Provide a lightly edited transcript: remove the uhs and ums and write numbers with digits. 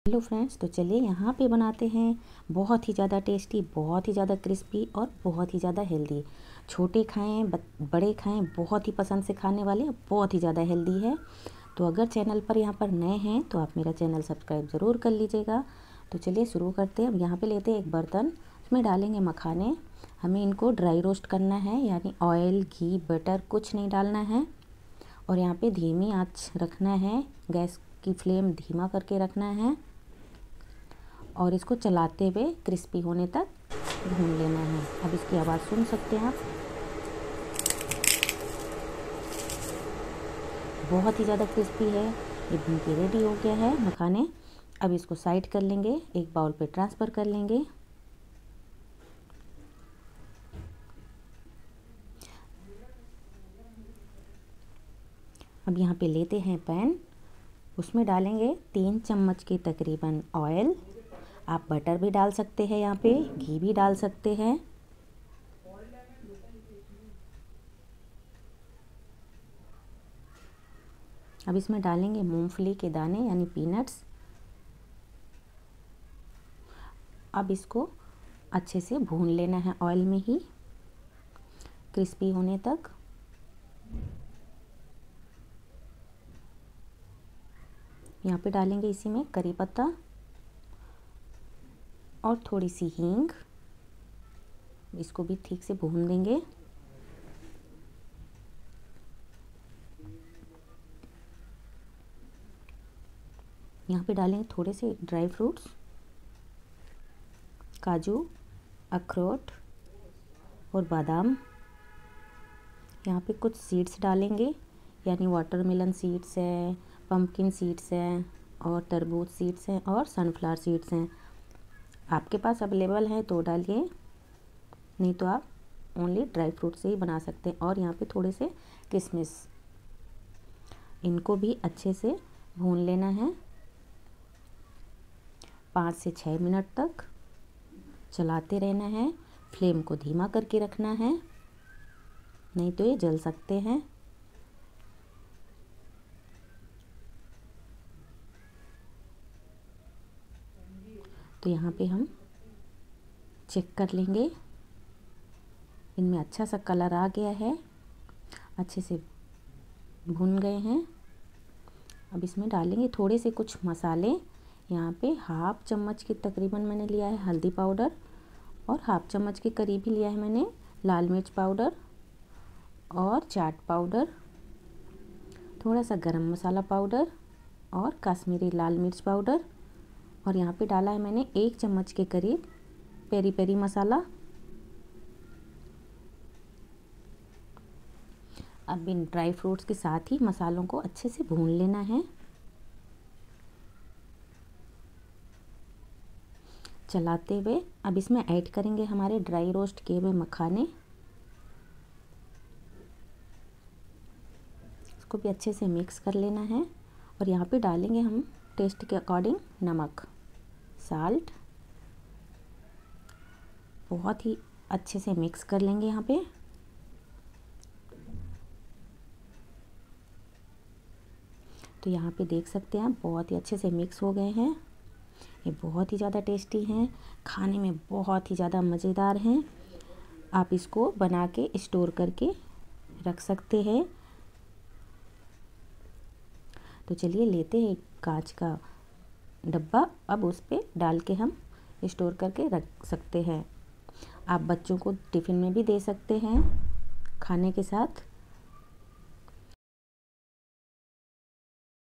Hello friends, तो चलिए यहाँ पे बनाते हैं बहुत ही ज़्यादा टेस्टी, बहुत ही ज़्यादा क्रिस्पी और बहुत ही ज़्यादा हेल्दी। छोटे खाएं बड़े खाएं, बहुत ही पसंद से खाने वाले, बहुत ही ज़्यादा हेल्दी है। तो अगर चैनल पर यहाँ पर नए हैं तो आप मेरा चैनल सब्सक्राइब ज़रूर कर लीजिएगा। तो चलिए शुरू करते हैं। अब यहाँ पे लेते हैं एक बर्तन, उसमें डालेंगे मखाने। हमें इनको ड्राई रोस्ट करना है, यानी ऑयल घी बटर कुछ नहीं डालना है। और यहाँ पे धीमी आंच रखना है, गैस की फ्लेम धीमा करके रखना है और इसको चलाते हुए क्रिस्पी होने तक भून लेना है। अब इसकी आवाज़ सुन सकते हैं आप, बहुत ही ज़्यादा क्रिस्पी है। ये भून के रेडी हो गया है मखाने। अब इसको साइड कर लेंगे, एक बाउल पे ट्रांसफ़र कर लेंगे। अब यहाँ पे लेते हैं पैन, उसमें डालेंगे 3 चम्मच के तकरीबन ऑयल। आप बटर भी डाल सकते हैं, यहाँ पे घी भी डाल सकते हैं। अब इसमें डालेंगे मूंगफली के दाने यानी पीनट्स। अब इसको अच्छे से भून लेना है ऑयल में ही, क्रिस्पी होने तक। यहाँ पे डालेंगे इसी में करी पत्ता और थोड़ी सी हींग। इसको भी ठीक से भून देंगे। यहाँ पे डालेंगे थोड़े से ड्राई फ्रूट्स, काजू, अखरोट और बादाम। यहाँ पे कुछ सीड्स डालेंगे, यानी वाटरमेलन सीड्स हैं, पम्पकिन सीड्स हैं और तरबूज सीड्स हैं और सनफ्लावर सीड्स हैं। आपके पास अवेलेबल है तो डालिए, नहीं तो आप ओनली ड्राई फ्रूट से ही बना सकते हैं। और यहाँ पे थोड़े से किशमिश, इनको भी अच्छे से भून लेना है 5 से 6 मिनट तक। चलाते रहना है, फ्लेम को धीमा करके रखना है, नहीं तो ये जल सकते हैं। तो यहाँ पे हम चेक कर लेंगे, इनमें अच्छा सा कलर आ गया है, अच्छे से भून गए हैं। अब इसमें डालेंगे थोड़े से कुछ मसाले। यहाँ पे 1/2 चम्मच के तकरीबन मैंने लिया है हल्दी पाउडर और 1/2 चम्मच के करीब ही लिया है मैंने लाल मिर्च पाउडर और चाट पाउडर, थोड़ा सा गरम मसाला पाउडर और कश्मीरी लाल मिर्च पाउडर। और यहाँ पे डाला है मैंने 1 चम्मच के करीब पेरी पेरी मसाला। अब इन ड्राई फ्रूट्स के साथ ही मसालों को अच्छे से भून लेना है, चलाते हुए। अब इसमें ऐड करेंगे हमारे ड्राई रोस्ट किए हुए मखाने, इसको भी अच्छे से मिक्स कर लेना है। और यहाँ पे डालेंगे हम टेस्ट के अकॉर्डिंग नमक, साल्ट। बहुत ही अच्छे से मिक्स कर लेंगे यहाँ पे। तो यहाँ पे देख सकते हैं आप, बहुत ही अच्छे से मिक्स हो गए हैं। ये बहुत ही ज़्यादा टेस्टी हैं, खाने में बहुत ही ज़्यादा मज़ेदार हैं। आप इसको बना के स्टोर करके रख सकते हैं। तो चलिए लेते हैं एक कांच का डब्बा, अब उस पे डाल के हम स्टोर करके रख सकते हैं। आप बच्चों को टिफ़िन में भी दे सकते हैं खाने के साथ।